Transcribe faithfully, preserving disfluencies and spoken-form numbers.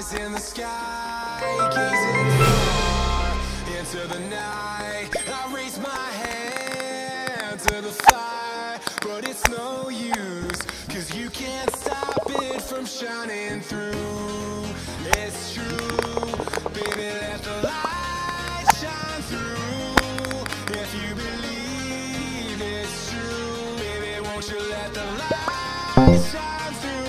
eyes in the sky, gazing far into the night. I raise my hand to the fire, but it's no use, 'cause you can't stop it from shining through. It's true, baby, let the light shine through. If you believe it's true, baby, won't you let the light shine through?